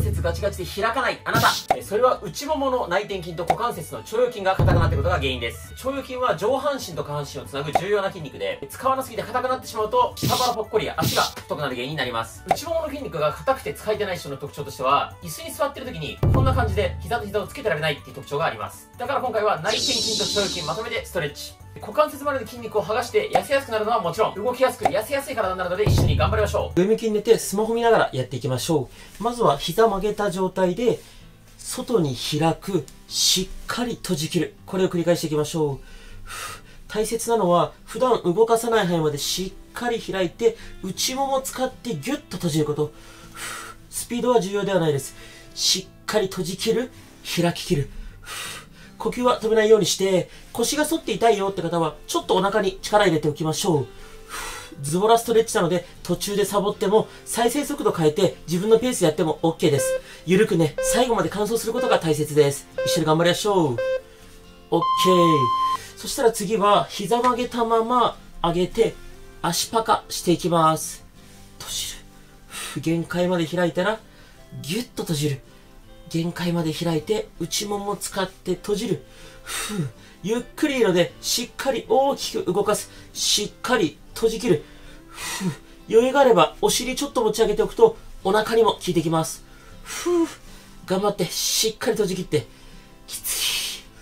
関節ガチガチで開かないあなた。それは内ももの内転筋と股関節の腸腰筋が硬くなっていることが原因です。腸腰筋は上半身と下半身をつなぐ重要な筋肉で、使わなすぎて硬くなってしまうと、下腹ぽっこりや足が太くなる原因になります。内ももの筋肉が硬くて使えてない人の特徴としては、椅子に座ってる時にこんな感じで膝と膝をつけてられないっていう特徴があります。だから今回は内転筋と腸腰筋まとめてストレッチ。股関節周りの筋肉を剥がして痩せやすくなるのはもちろん、動きやすく痩せやすい体になるので一緒に頑張りましょう。 上向きに寝てスマホ見ながらやっていきましょう。まずは膝曲げた状態で外に開く、しっかり閉じ切る、これを繰り返していきましょう。大切なのは普段動かさない範囲までしっかり開いて内ももを使ってギュッと閉じること。スピードは重要ではないです。しっかり閉じ切る、開き切る。呼吸は止めないようにして、腰が反って痛いよって方はちょっとお腹に力入れておきましょう。ズボラストレッチなので途中でサボっても再生速度変えて自分のペースでやっても OK です。ゆるくね、最後まで完走することが大切です。一緒に頑張りましょう。OK。そしたら次は膝曲げたまま上げて足パカしていきます。閉じる。限界まで開いたらギュッと閉じる。限界まで開いて内ももを使って閉じる。ゆっくりいいのでしっかり大きく動かす。しっかり閉じ切る。余裕があればお尻ちょっと持ち上げておくとお腹にも効いてきます。頑張ってしっかり閉じ切って。きつい。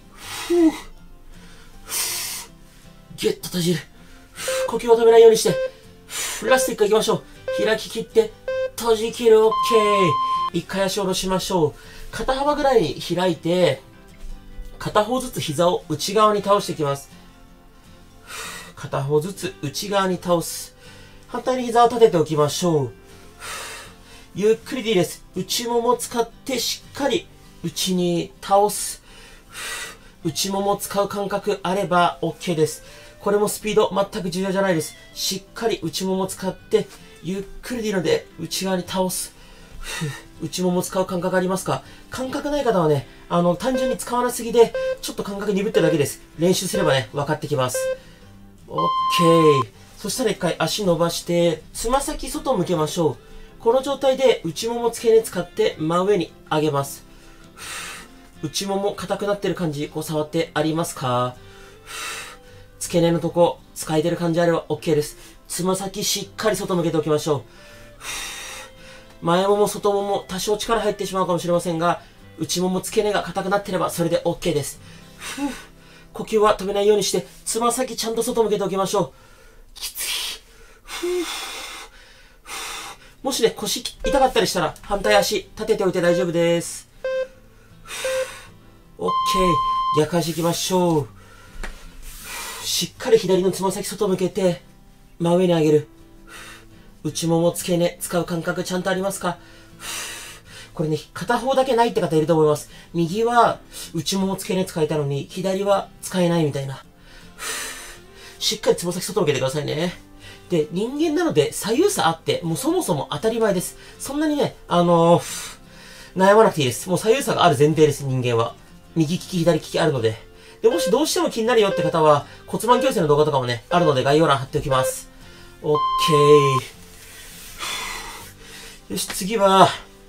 ギュッと閉じる。呼吸を止めないようにして。ラスト1回いきましょう。開き切って閉じ切る。 OK。一回足を下ろしましょう。肩幅ぐらいに開いて片方ずつ膝を内側に倒していきます。片方ずつ内側に倒す。反対に膝を立てておきましょう。ゆっくりでいいです。内ももを使ってしっかり内に倒す。内ももを使う感覚あれば OK です。これもスピード全く重要じゃないです。しっかり内ももを使ってゆっくりでいいので内側に倒す。内もも使う感覚ありますか？感覚ない方はね、単純に使わなすぎで、ちょっと感覚鈍ってるだけです。練習すればね、分かってきます。OK。そしたら一回足伸ばして、つま先外向けましょう。この状態で内もも付け根使って真上に上げます。内もも硬くなってる感じ、こう触ってありますか？付け根のとこ、使えてる感じあれば OK です。つま先しっかり外向けておきましょう。前もも外もも多少力入ってしまうかもしれませんが、内もも付け根が硬くなっていればそれで OK です。呼吸は止めないようにして、つま先ちゃんと外向けておきましょう。きつい。もしね、腰痛かったりしたら反対足立てておいて大丈夫です。OK。逆足いきましょう。しっかり左のつま先外向けて真上に上げる。内もも付け根使う感覚ちゃんとありますか？これね、片方だけないって方いると思います。右は内もも付け根使えたのに左は使えないみたいな。しっかりつま先外向けてくださいね。で、人間なので左右差あって、もうそもそも当たり前です。そんなにね、悩まなくていいです。もう左右差がある前提です、人間は。右利き左利きあるので。で、もしどうしても気になるよって方は骨盤矯正の動画とかもね、あるので概要欄貼っておきます。OK。よし、次は、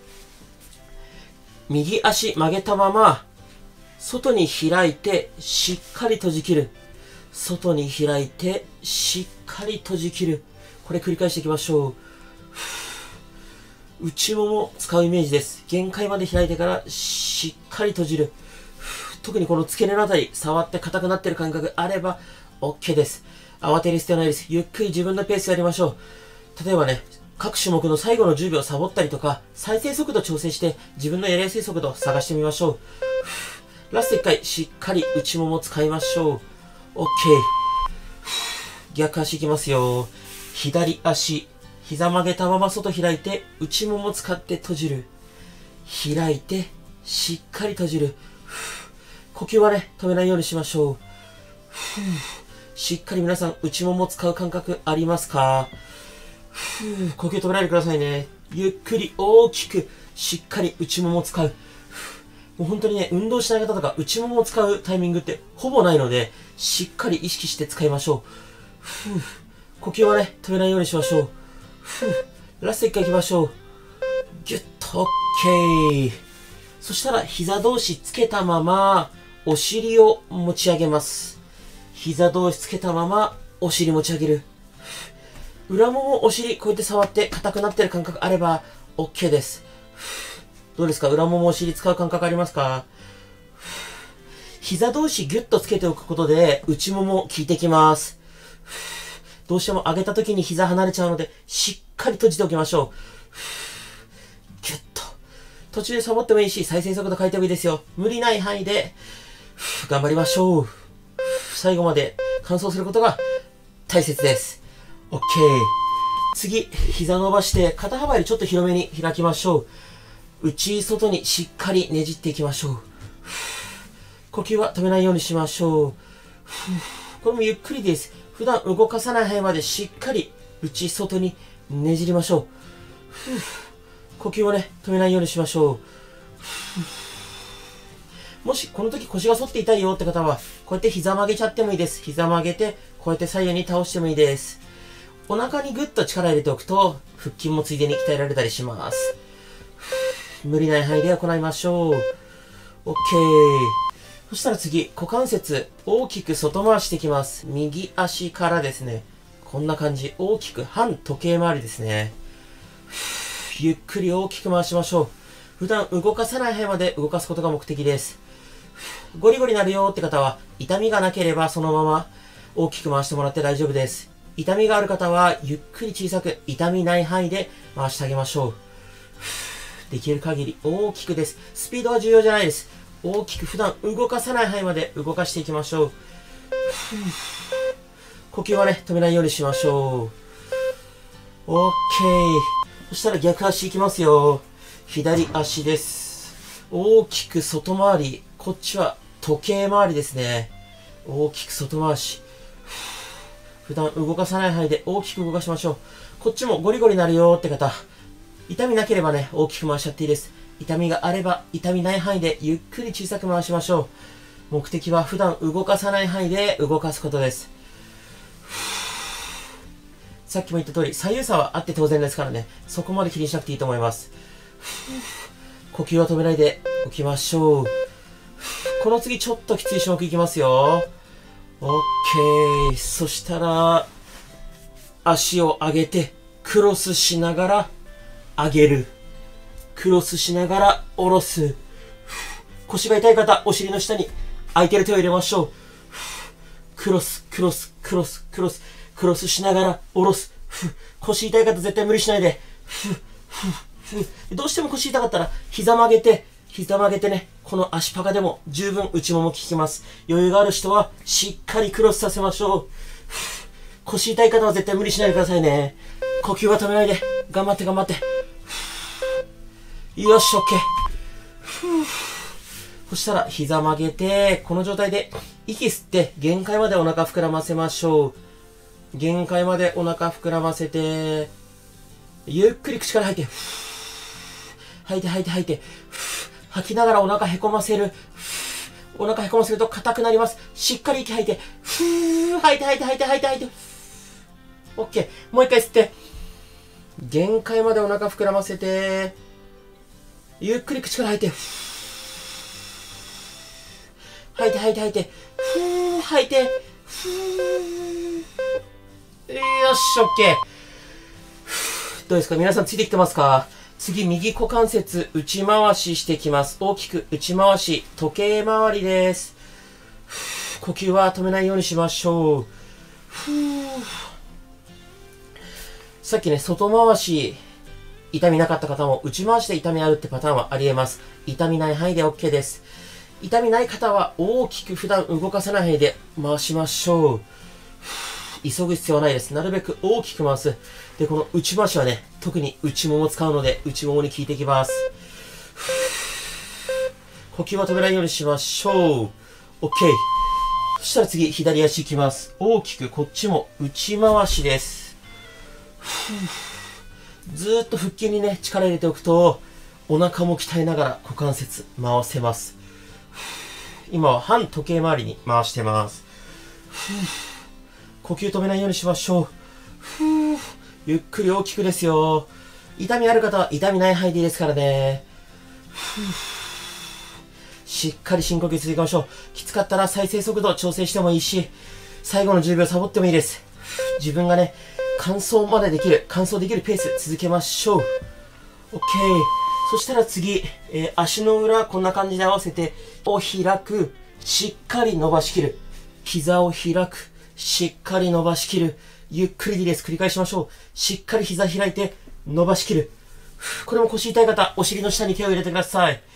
右足曲げたまま、外に開いて、しっかり閉じ切る。外に開いて、しっかり閉じ切る。これ繰り返していきましょう。内もも使うイメージです。限界まで開いてから、しっかり閉じる。特にこの付け根のあたり、触って硬くなってる感覚あれば、OK です。慌てる必要ないです。ゆっくり自分のペースやりましょう。例えばね、各種目の最後の10秒サボったりとか、再生速度調整して自分のやりやすい速度を探してみましょう。ラスト1回しっかり内もも使いましょう。OK。逆足いきますよ。左足、膝曲げたまま外開いて内もも使って閉じる。開いてしっかり閉じる。呼吸はね、止めないようにしましょう。しっかり皆さん内もも使う感覚ありますか？呼吸止めないでくださいね。ゆっくり大きくしっかり内ももを使う。もう本当にね、運動しない方とか内ももを使うタイミングってほぼないので、しっかり意識して使いましょう。呼吸はね、止めないようにしましょう。ラスト1回いきましょう。ぎゅっと。 オッケー。そしたら膝同士つけたまま、お尻を持ち上げます。膝同士つけたまま、お尻持ち上げる。裏もも、お尻、こうやって触って硬くなってる感覚あれば、OK です。どうですか？裏もも、お尻使う感覚ありますか？膝同士ギュッとつけておくことで、内もも効いてきます。どうしても上げた時に膝離れちゃうので、しっかり閉じておきましょう。ギュッと。途中でサボってもいいし、再生速度変えてもいいですよ。無理ない範囲で、頑張りましょう。最後まで完走することが大切です。OK。次、膝伸ばして肩幅よりちょっと広めに開きましょう。内、外にしっかりねじっていきましょう。呼吸は止めないようにしましょう。これもゆっくりです。普段動かさない範囲までしっかり内、外にねじりましょう。呼吸をね、止めないようにしましょう。もしこの時腰が反って痛いよって方は、こうやって膝曲げちゃってもいいです。膝曲げて、こうやって左右に倒してもいいです。お腹にぐっと力入れておくと、腹筋もついでに鍛えられたりします。無理ない範囲で行いましょう。OK。そしたら次、股関節、大きく外回していきます。右足からですね。こんな感じ。大きく反時計回りですね。ゆっくり大きく回しましょう。普段動かさない範囲まで動かすことが目的です。ゴリゴリなるよって方は、痛みがなければそのまま大きく回してもらって大丈夫です。痛みがある方は、ゆっくり小さく、痛みない範囲で回してあげましょう。できる限り大きくです。スピードは重要じゃないです。大きく普段動かさない範囲まで動かしていきましょう。呼吸はね、止めないようにしましょう。OK。そしたら逆足いきますよ。左足です。大きく外回り。こっちは時計回りですね。大きく外回し。普段動かさない範囲で大きく動かしましょう。こっちもゴリゴリなるよって方。痛みなければね、大きく回しちゃっていいです。痛みがあれば、痛みない範囲でゆっくり小さく回しましょう。目的は普段動かさない範囲で動かすことです。さっきも言った通り、左右差はあって当然ですからね、そこまで気にしなくていいと思います。呼吸は止めないでおきましょう。この次ちょっときつい種目いきますよ。OK。そしたら、足を上げて、クロスしながら、上げる。クロスしながら下ろす。腰が痛い方、お尻の下に空いてる手を入れましょう。クロス、クロス、クロス、クロス、クロスしながら下ろす。腰痛い方絶対無理しないで。どうしても腰痛かったら膝曲げてね、この足パカでも十分内もも効きます。余裕がある人はしっかりクロスさせましょう。腰痛い方は絶対無理しないでくださいね。呼吸は止めないで。頑張って頑張って。よし、OK。そしたら膝曲げて、この状態で息吸って限界までお腹膨らませましょう。限界までお腹膨らませて、ゆっくり口から吐いて。吐いて吐いて吐いて。吐きながらお腹へこませる。お腹へこませると硬くなります。しっかり息吐いて。吐いて吐いて吐いて吐いて吐いて。OK。もう一回吸って。限界までお腹膨らませて、ゆっくり口から吐いて。吐いて吐いて吐いて。吐いて。よし、OK。どうですか？皆さんついてきてますか？次、右股関節内回ししてきます。大きく内回し、時計回りです。呼吸は止めないようにしましょう。さっきね、外回し、痛みなかった方も内回しで痛みあるってパターンはあり得ます。痛みない範囲で OK です。痛みない方は大きく普段動かさない範囲で回しましょう。急ぐ必要はないです。なるべく大きく回す。で、この内回しはね、特に内もも使うので、内ももに効いていきます。呼吸は止めないようにしましょう。OK。そしたら次、左足いきます。大きくこっちも内回しです。ずーっと腹筋にね、力入れておくと、お腹も鍛えながら股関節回せます。今は反時計回りに回してます。呼吸止めないようにしましょう。ゆっくり大きくですよ。 痛みある方は痛みない範囲でいいですからね。しっかり深呼吸続けましょう。きつかったら再生速度調整してもいいし、最後の10秒サボってもいいです。自分がね、完走できるペース続けましょう。OK。そしたら次、足の裏こんな感じで合わせて、を開く、しっかり伸ばしきる。膝を開く、しっかり伸ばしきる。ゆっくりでいいです。繰り返しましょう。しっかり膝開いて、伸ばしきる。これも腰痛い方、お尻の下に手を入れてください。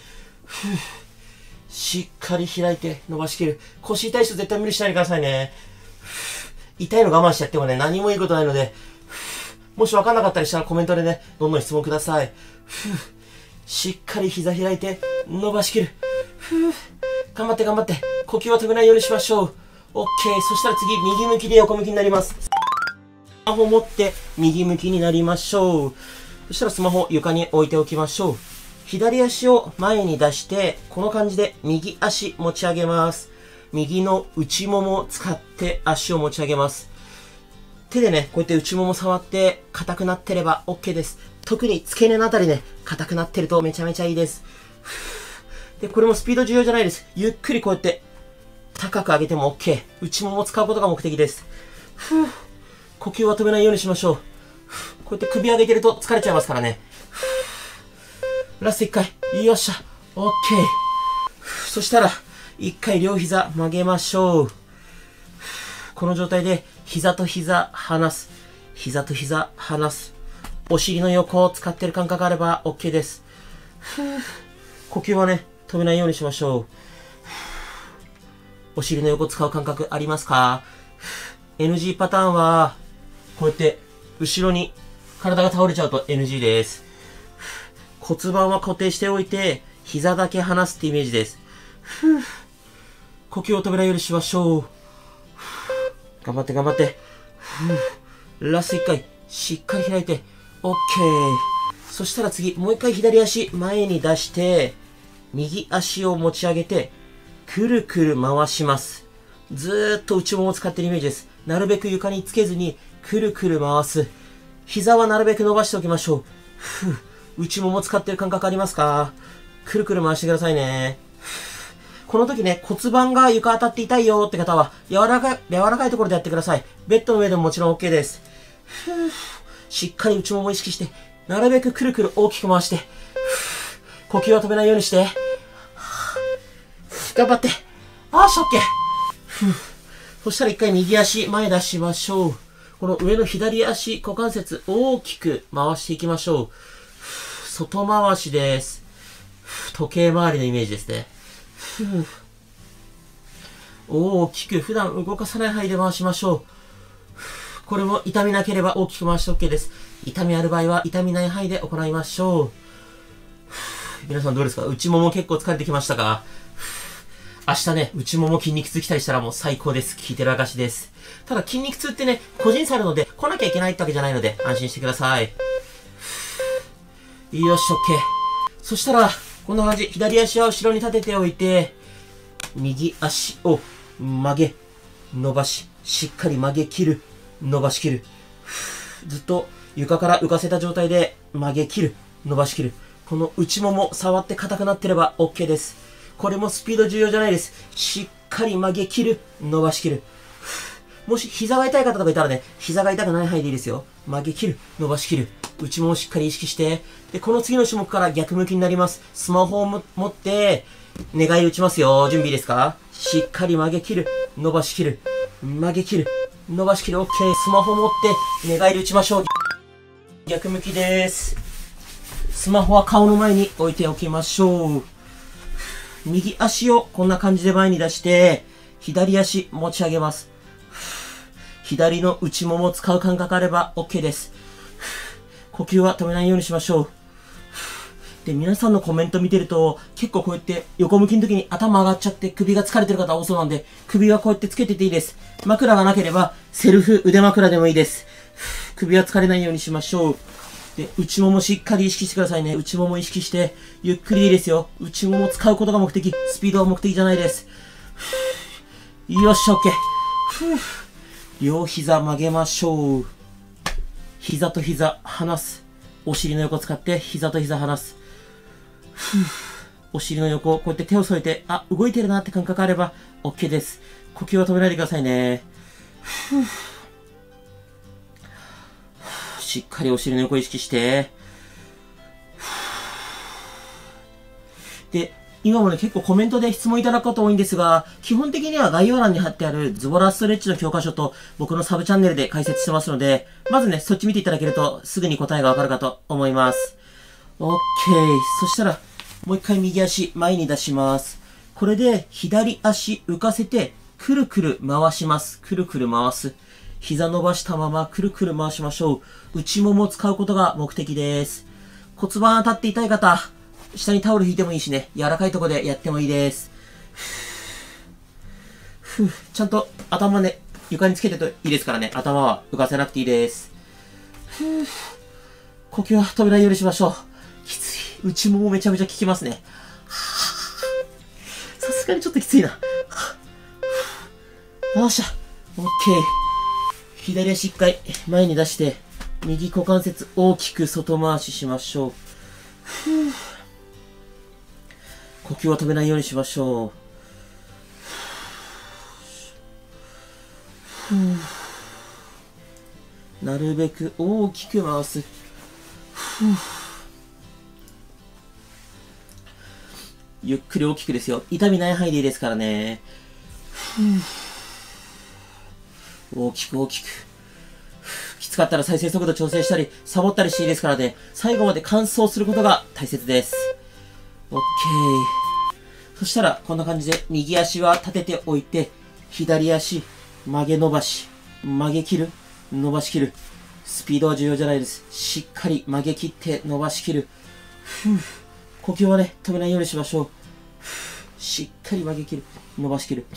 しっかり開いて、伸ばしきる。腰痛い人絶対無理しないでくださいね。痛いの我慢しちゃってもね、何もいいことないので、もし分かんなかったりしたらコメントでね、どんどん質問ください。しっかり膝開いて、伸ばしきる。頑張って頑張って。呼吸は止めないようにしましょう。OK。そしたら次、右向きで横向きになります。スマホ持って右向きになりましょう。そしたらスマホ床に置いておきましょう。左足を前に出して、この感じで右足持ち上げます。右の内ももを使って足を持ち上げます。手でね、こうやって内もも触って硬くなってれば OK です。特に付け根のあたりね、硬くなってるとめちゃめちゃいいです。で、これもスピード重要じゃないです。ゆっくりこうやって高く上げても OK。内ももを使うことが目的です。呼吸は止めないようにしましょう。こうやって首上げてると疲れちゃいますからね。ラスト1回。よっしゃ。OK。そしたら、1回両膝曲げましょう。この状態で膝と膝離す。膝と膝離す。お尻の横を使ってる感覚があれば OK です。呼吸はね、止めないようにしましょう。お尻の横使う感覚ありますか？ NG パターンは、こうやって後ろに体が倒れちゃうと NG です。骨盤は固定しておいて、膝だけ離すってイメージです。呼吸を止めないようにしましょう。頑張って頑張って。ラスト1回、しっかり開いて、OK。そしたら次、もう1回左足前に出して、右足を持ち上げて、くるくる回します。ずーっと内ももを使ってるイメージです。なるべく床につけずに、くるくる回す。膝はなるべく伸ばしておきましょう。内もも使ってる感覚ありますか？くるくる回してくださいね。この時ね、骨盤が床当たって痛いよって方は、柔らかいところでやってください。ベッドの上でももちろん OK です。しっかり内もも意識して、なるべくくるくる大きく回して、呼吸は止めないようにして、頑張って。あーし、OK。そしたら一回右足前出しましょう。この上の左足股関節大きく回していきましょう。外回しです。時計回りのイメージですね。大きく普段動かさない範囲で回しましょう。これも痛みなければ大きく回して OK です。痛みある場合は痛みない範囲で行いましょう。皆さんどうですか？内もも結構疲れてきましたか？明日ね、内もも筋肉痛来たりしたらもう最高です。聞いてる証です。ただ筋肉痛ってね、個人差あるので来なきゃいけないってわけじゃないので安心してください。よし、OK。そしたら、こんな感じ。左足は後ろに立てておいて、右足を曲げ、伸ばし、しっかり曲げ切る、伸ばし切る。ずっと床から浮かせた状態で曲げ切る、伸ばし切る。この内もも触って硬くなってれば OK です。これもスピード重要じゃないです。しっかり曲げ切る、伸ばし切る。もし膝が痛い方とかいたらね、膝が痛くない範囲でいいですよ。曲げ切る、伸ばし切る。内ももしっかり意識して。で、この次の種目から逆向きになります。スマホを持って、願い打ちますよ。準備いいですか？しっかり曲げ切る、伸ばし切る。曲げ切る、伸ばし切る。OK。スマホを持って願いで打ちましょう。逆向きです。スマホは顔の前に置いておきましょう。右足をこんな感じで前に出して、左足持ち上げます。左の内ももを使う感覚あれば OK です。呼吸は止めないようにしましょう。で、皆さんのコメント見てると、結構こうやって横向きの時に頭上がっちゃって首が疲れてる方多そうなんで、首はこうやってつけてていいです。枕がなければ、セルフ腕枕でもいいです。首は疲れないようにしましょう。で、内ももしっかり意識してくださいね。内もも意識して、ゆっくりでいいですよ。内もも使うことが目的。スピードは目的じゃないです。よし、OK。両膝曲げましょう。膝と膝離す。 お尻の横を使って膝と膝離す。お尻の横、こうやって手を添えて、あ、動いてるなって感覚あれば OK です。呼吸は止めないでくださいね。しっかりお尻の横を意識して。で、今もね、結構コメントで質問いただくこと多いんですが、基本的には概要欄に貼ってあるズボラストレッチの教科書と僕のサブチャンネルで解説してますので、まずね、そっち見ていただけるとすぐに答えがわかるかと思います。OK。そしたら、もう一回右足前に出します。これで左足浮かせて、くるくる回します。くるくる回す。膝伸ばしたままくるくる回しましょう。内ももを使うことが目的です。骨盤当たって痛い方、下にタオル引いてもいいしね、柔らかいところでやってもいいです。ちゃんと頭ね、床につけてといいですからね、頭は浮かせなくていいです。呼吸は止めないようにしましょう。きつい。内ももめちゃめちゃ効きますね。さすがにちょっときついな。よっしゃ。オッケー。左足一回前に出して、右股関節大きく外回ししましょう。呼吸は止めないようにしましょう。なるべく大きく回す。ゆっくり大きくですよ。痛みない範囲でいいですからね。大きく大きく。きつかったら再生速度調整したり、サボったりしていいですからね。最後まで完走することが大切です。オッケー。そしたら、こんな感じで、右足は立てておいて、左足、曲げ伸ばし、曲げ切る、伸ばし切る。スピードは重要じゃないです。しっかり曲げ切って伸ばし切る。呼吸はね、止めないようにしましょう。しっかり曲げ切る、伸ばし切る。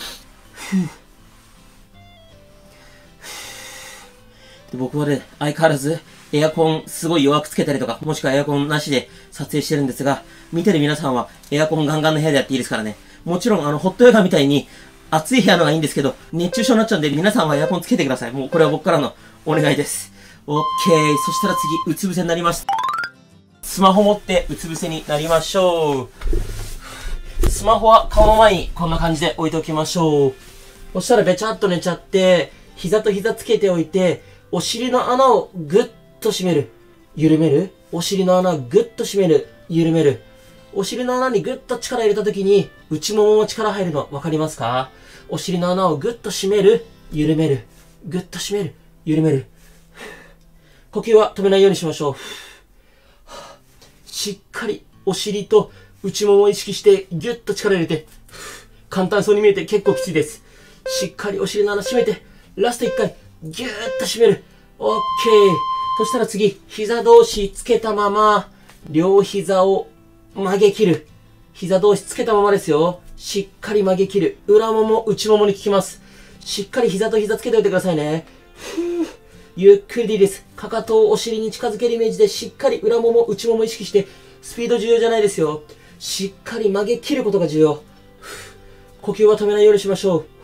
で僕はね、相変わらず、エアコンすごい弱くつけたりとか、もしくはエアコンなしで撮影してるんですが、見てる皆さんはエアコンガンガンの部屋でやっていいですからね。もちろんホットヨガみたいに暑い部屋のがいいんですけど、熱中症になっちゃうんで皆さんはエアコンつけてください。もうこれは僕からのお願いです。オッケー。そしたら次、うつ伏せになります。スマホ持ってうつ伏せになりましょう。スマホは顔の前にこんな感じで置いておきましょう。そしたらべちゃっと寝ちゃって、膝と膝つけておいて、お尻の穴をぐっと締める。緩める。お尻の穴をぐっと締める。緩める。お尻の穴にぐっと力入れたときに、内ももも力入るの分かりますか？お尻の穴をぐっと締める。緩める。ぐっと締める。緩める。呼吸は止めないようにしましょう。しっかりお尻と内ももを意識してぎゅっと力入れて、簡単そうに見えて結構きついです。しっかりお尻の穴締めて、ラスト1回、ぎゅーっと締める。オッケー。そしたら次、膝同士つけたまま、両膝を曲げ切る。膝同士つけたままですよ。しっかり曲げ切る。裏もも、内ももに効きます。しっかり膝と膝つけておいてくださいね。ゆっくりでいいです。かかとをお尻に近づけるイメージでしっかり裏もも、内もも意識して、スピード重要じゃないですよ。しっかり曲げ切ることが重要。呼吸は止めないようにしましょう。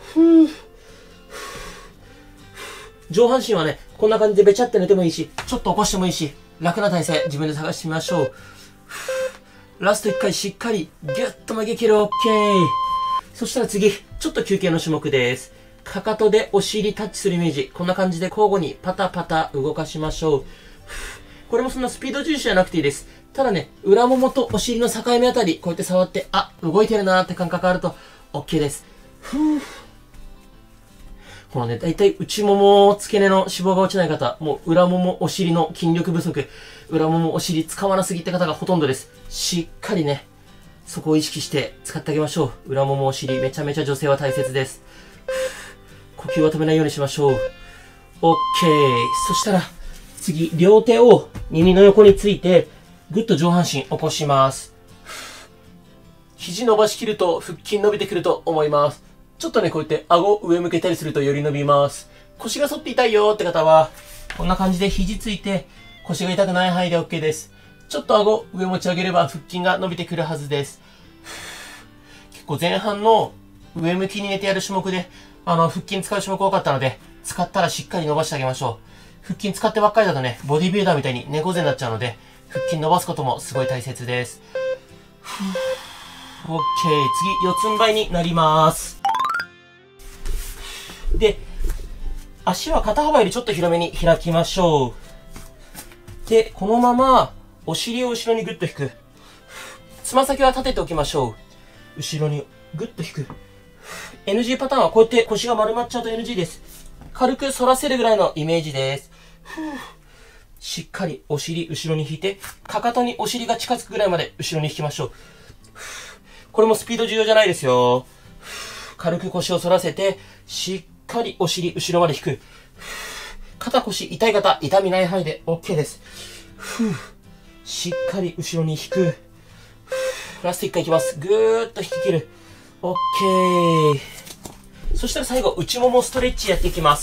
上半身はね、こんな感じでべちゃって寝てもいいし、ちょっと起こしてもいいし、楽な体勢自分で探してみましょう。ラスト1回しっかりギュッと曲げ切る。 OK。 そしたら次、ちょっと休憩の種目です。かかとでお尻タッチするイメージ。こんな感じで交互にパタパタ動かしましょう。これもそんなスピード重視じゃなくていいです。ただね、裏ももとお尻の境目あたり、こうやって触って、あ、動いてるなーって感覚あると OK です。このね、だいたい内もも、付け根の脂肪が落ちない方、もう裏もも、お尻の筋力不足、裏もも、お尻使わなすぎって方がほとんどです。しっかりね、そこを意識して使ってあげましょう。裏もも、お尻、めちゃめちゃ女性は大切です。呼吸は止めないようにしましょう。OK。そしたら、次、両手を耳の横について、ぐっと上半身起こします。肘伸ばしきると腹筋伸びてくると思います。ちょっとね、こうやって顎上向けたりするとより伸びます。腰が反って痛いよって方は、こんな感じで肘ついて、腰が痛くない範囲で OK です。ちょっと顎上持ち上げれば腹筋が伸びてくるはずです。結構前半の上向きに寝てやる種目で、腹筋使う種目多かったので、使ったらしっかり伸ばしてあげましょう。腹筋使ってばっかりだとね、ボディビルダーみたいに猫背になっちゃうので、 腹筋伸ばすこともすごい大切です。オッケー。次、四つん這いになります。で、足は肩幅よりちょっと広めに開きましょう。で、このまま、お尻を後ろにグッと引く。つま先は立てておきましょう。後ろにグッと引く。NG パターンはこうやって腰が丸まっちゃうと NG です。軽く反らせるぐらいのイメージです。しっかりお尻後ろに引いて、かかとにお尻が近づくぐらいまで後ろに引きましょう。これもスピード重要じゃないですよ。軽く腰を反らせて、しっかりお尻後ろまで引く。肩腰痛い方、痛みない範囲で OK です。しっかり後ろに引く。ラスト1回いきます。ぐーっと引き切る。OK。そしたら最後、内ももストレッチやっていきます。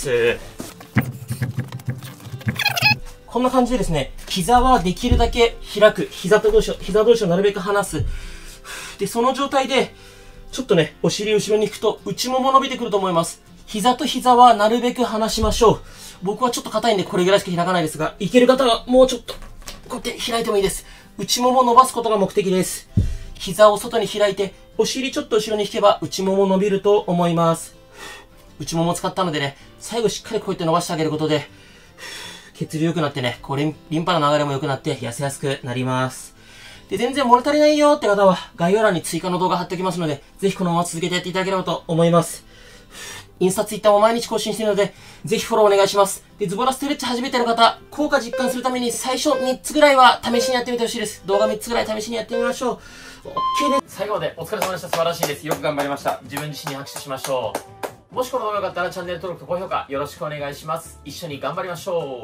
こんな感じでですね、膝はできるだけ開く。膝同士をなるべく離す。で、その状態で、ちょっとね、お尻後ろに引くと内もも伸びてくると思います。膝と膝はなるべく離しましょう。僕はちょっと硬いんでこれぐらいしか開かないですが、いける方はもうちょっと、こうやって開いてもいいです。内もも伸ばすことが目的です。膝を外に開いて、お尻ちょっと後ろに引けば内もも伸びると思います。内もも使ったのでね、最後しっかりこうやって伸ばしてあげることで、血流良くなってね、リンパの流れも良くなって痩せやすくなります。で、全然物足りないよって方は概要欄に追加の動画貼っておきますので、ぜひこのまま続けてやっていただければと思います。インスタ、ツイッターも毎日更新しているので、ぜひフォローお願いします。で、ズボラストレッチ始めてる方、効果実感するために最初3つぐらいは試しにやってみてほしいです。動画3つぐらい試しにやってみましょう。OK です。 最後までお疲れ様でした。素晴らしいです。よく頑張りました。自分自身に拍手しましょう。もしこの動画が良かったらチャンネル登録と高評価よろしくお願いします。一緒に頑張りましょう。